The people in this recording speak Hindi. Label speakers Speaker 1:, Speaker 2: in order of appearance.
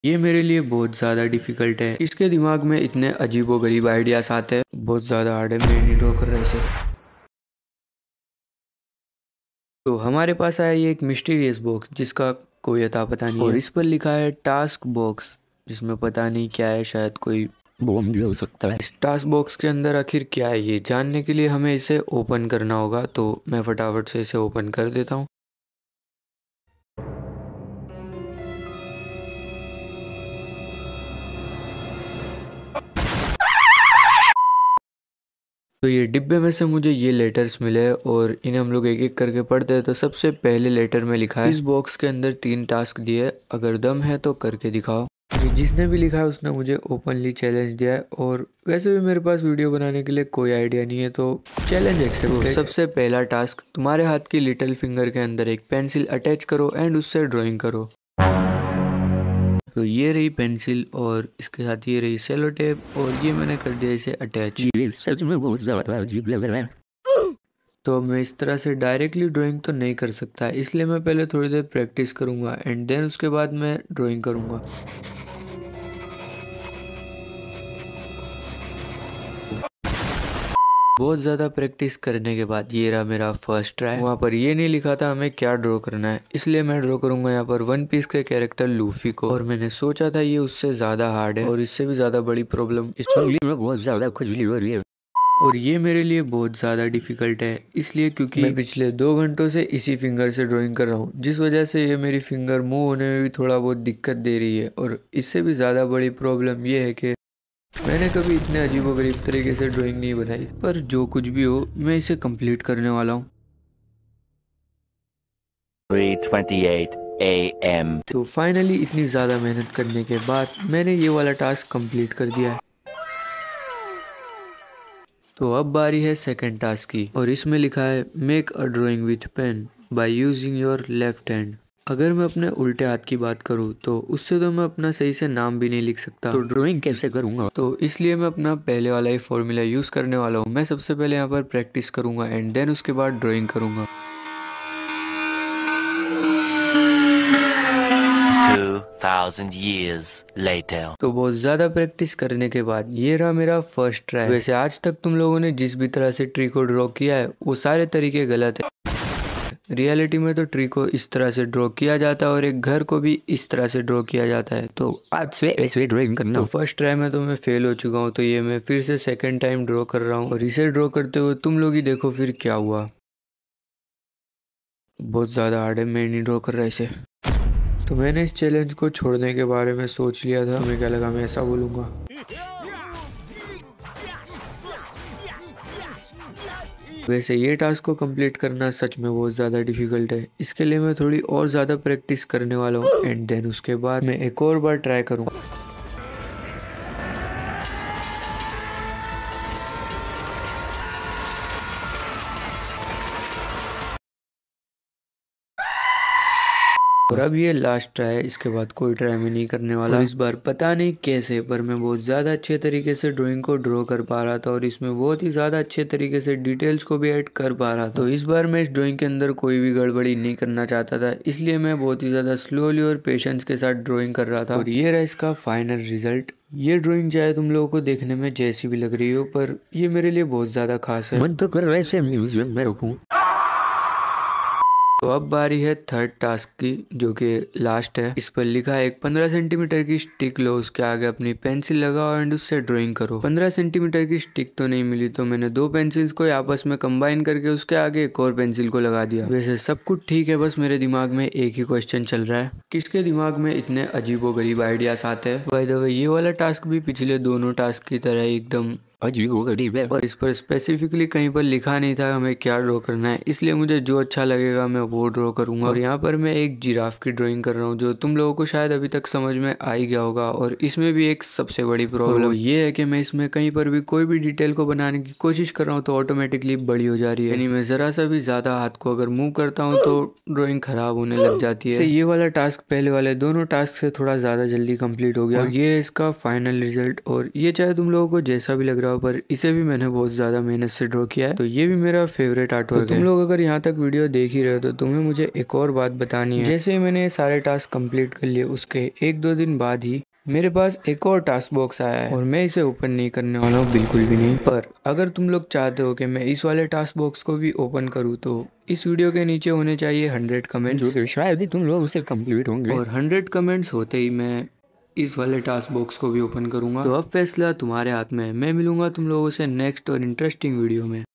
Speaker 1: ये मेरे लिए बहुत ज़्यादा डिफ़िकल्ट है। इसके दिमाग में इतने अजीबोगरीब आइडियाज़ आते हैं, बहुत ज़्यादा हार्ड है, मैं नहीं ड्रॉ कर रहा इसे। तो हमारे पास आया ये एक मिस्टीरियस बॉक्स जिसका कोई अता पता नहीं है और इस पर लिखा है टास्क बॉक्स, जिसमें पता नहीं क्या है, शायद कोई बॉम्ब भी हो सकता है। इस टास्क बॉक्स के अंदर आखिर क्या है ये जानने के लिए हमें इसे ओपन करना होगा, तो मैं फटाफट से इसे ओपन कर देता हूँ। तो ये डिब्बे में से मुझे ये लेटर्स मिले और इन्हें हम लोग एक एक करके पढ़ते हैं। तो सबसे पहले लेटर में लिखा है इस बॉक्स के अंदर 3 टास्क दिए, अगर दम है तो करके दिखाओ। जिसने भी लिखा है उसने मुझे ओपनली चैलेंज दिया है और वैसे भी मेरे पास वीडियो बनाने के लिए कोई आइडिया नहीं है, तो चैलेंज एक्सेप्ट है। सबसे पहला टास्क, तुम्हारे हाथ की लिटिल फिंगर के अंदर एक पेंसिल अटैच करो एंड उससे ड्राइंग करो। तो ये रही पेंसिल और इसके साथ ये रही सेलो टेप और ये मैंने कर दिया इसे अटैच। सच में बहुत ज़्यादा अजीब लग रहा है। तो अब मैं इस तरह से डायरेक्टली ड्राइंग तो नहीं कर सकता, इसलिए मैं पहले थोड़ी देर प्रैक्टिस करूँगा एंड देन उसके बाद मैं ड्राइंग करूँगा। बहुत ज़्यादा प्रैक्टिस करने के बाद ये रहा मेरा फर्स्ट ट्राई। वहाँ पर ये नहीं लिखा था हमें क्या ड्रॉ करना है, इसलिए मैं ड्रॉ करूंगा यहाँ पर वन पीस के कैरेक्टर लूफी को। और मैंने सोचा था ये उससे ज़्यादा हार्ड है और इससे भी ज़्यादा बड़ी प्रॉब्लम इस उंगली में बहुत ज़्यादा खुजली हो रही है और ये मेरे लिए बहुत ज़्यादा डिफ़िकल्ट है, इसलिए क्योंकि मैं पिछले 2 घंटों से इसी फिंगर से ड्राइंग कर रहा हूँ, जिस वजह से ये मेरी फिंगर मूव होने में भी थोड़ा बहुत दिक्कत दे रही है। और इससे भी ज़्यादा बड़ी प्रॉब्लम ये है कि मैंने कभी इतने अजीबोगरीब तरीके से ड्राइंग नहीं बनाई, पर जो कुछ भी हो मैं इसे कंप्लीट करने वाला हूँ।
Speaker 2: 3:28 AM।
Speaker 1: तो फाइनली इतनी ज़्यादा मेहनत करने के बाद मैंने ये वाला टास्क कंप्लीट कर दिया है। तो अब बारी है सेकंड टास्क की और इसमें लिखा है make a drawing with pen by using your left hand. अगर मैं अपने उल्टे हाथ की बात करूँ तो उससे तो मैं अपना सही से नाम भी नहीं लिख सकता, तो ड्राइंग कैसे करूँगा। तो इसलिए मैं अपना पहले वाला ही फॉर्मूला यूज़ करने वाला हूँ। मैं सबसे पहले यहाँ पर प्रैक्टिस करूँगा एंड देन उसके बाद ड्राइंग करूँगा।
Speaker 2: 2000 years later।
Speaker 1: तो बहुत ज़्यादा प्रैक्टिस करने के बाद ये रहा मेरा फर्स्ट ट्राई। वैसे आज तक तुम लोगों ने जिस भी तरह से ट्री को ड्रॉ किया है वो सारे तरीके गलत है। रियलिटी में तो ट्री को इस तरह से ड्रॉ किया जाता है और एक घर को भी इस तरह से ड्रॉ किया जाता है। तो आज से ऐसे ड्राइंग करना। तो फर्स्ट ट्राई में तो मैं फेल हो चुका हूँ, तो ये मैं फिर से सेकंड टाइम ड्रॉ कर रहा हूँ और इसे ड्रॉ करते हुए तुम लोग ही देखो फिर क्या हुआ। बहुत ज़्यादा हार्ड है, मैं नहीं ड्रॉ कर रहा इसे। तो मैंने इस चैलेंज को छोड़ने के बारे में सोच लिया था। तुम्हें क्या लगा मैं ऐसा बोलूँगा? वैसे ये टास्क को कंप्लीट करना सच में बहुत ज़्यादा डिफिकल्ट है, इसके लिए मैं थोड़ी और ज़्यादा प्रैक्टिस करने वाला हूँ एंड देन उसके बाद मैं एक और बार ट्राई करूँगा। और अब ये लास्ट ट्राई है, इसके बाद कोई ट्राई मैं नहीं करने वाला। और इस बार पता नहीं कैसे पर मैं बहुत ज़्यादा अच्छे तरीके से ड्राइंग को ड्रॉ कर पा रहा था और इसमें बहुत ही ज़्यादा अच्छे तरीके से डिटेल्स को भी ऐड कर पा रहा था। तो इस बार मैं इस ड्राइंग के अंदर कोई भी गड़बड़ी नहीं करना चाहता था, इसलिए मैं बहुत ही ज़्यादा स्लोली और पेशेंस के साथ ड्राइंग कर रहा था। और ये रहा इसका फाइनल रिजल्ट। ये ड्राइंग चाहे तुम लोगों को देखने में जैसी भी लग रही हो, पर ये मेरे लिए बहुत ज़्यादा खास है। मन तो कर वैसे म्यूजियम में रखूँ। तो अब बारी है थर्ड टास्क की, जो कि लास्ट है। इस पर लिखा है एक 15 सेंटीमीटर की स्टिक लो, उसके आगे अपनी पेंसिल लगाओ एंड उससे ड्राइंग करो। 15 सेंटीमीटर की स्टिक तो नहीं मिली, तो मैंने 2 पेंसिल्स को आपस में कंबाइन करके उसके आगे एक और पेंसिल को लगा दिया। वैसे सब कुछ ठीक है, बस मेरे दिमाग में एक ही क्वेश्चन चल रहा है, किसके दिमाग में इतने अजीबोगरीब आइडियाज आते हैं। बाय द वे ये वाला टास्क भी पिछले दोनों टास्क की तरह एकदम अजीबोगरीब है और इस पर स्पेसिफिकली कहीं पर लिखा नहीं था हमें क्या ड्रॉ करना है, इसलिए मुझे जो अच्छा लगेगा मैं वो ड्रॉ करूंगा। और यहाँ पर मैं एक जिराफ की ड्राइंग कर रहा हूँ, जो तुम लोगों को शायद अभी तक समझ में आ ही गया होगा। और इसमें भी एक सबसे बड़ी प्रॉब्लम ये है कि मैं इसमें कहीं पर भी कोई भी डिटेल को बनाने की कोशिश कर रहा हूँ तो ऑटोमेटिकली बड़ी हो जा रही है, यानी मैं जरा सा भी ज्यादा हाथ को अगर मूव करता हूँ तो ड्रॉइंग खराब होने लग जाती है। ये वाला टास्क पहले वाले दोनों टास्क से थोड़ा ज्यादा जल्दी कंप्लीट हो गया और ये है इसका फाइनल रिजल्ट। और ये चाहे तुम लोगों को जैसा भी लग रहा रहा हूँ, पर इसे भी मैंने बहुत ज्यादा मेहनत से ड्रॉ किया है। तो ये भी मेरा फेवरेट आर्ट वर्क है। तुम लोग अगर यहाँ तक वीडियो देख ही रहे हो तो तुम्हें मुझे एक और बात बतानी है। जैसे मैंने सारे टास्क कंप्लीट कर लिए, उसके 1-2 दिन बाद ही मेरे पास एक और टास्क बॉक्स आया है और मैं इसे ओपन नहीं करने वाला हूँ, बिल्कुल भी नहीं। पर अगर तुम लोग चाहते हो कि मैं इस वाले टास्क बॉक्स को भी ओपन करूँ तो इस वीडियो के नीचे होने चाहिए 100 कमेंट्स, जो कि शायद ही तुम लोग उसे कंप्लीट होंगे। और 100 कमेंट्स होते ही मैं इस वाले टास्क बॉक्स को भी ओपन करूंगा। तो अब फैसला तुम्हारे हाथ में है। मैं मिलूंगा तुम लोगों से नेक्स्ट और इंटरेस्टिंग वीडियो में।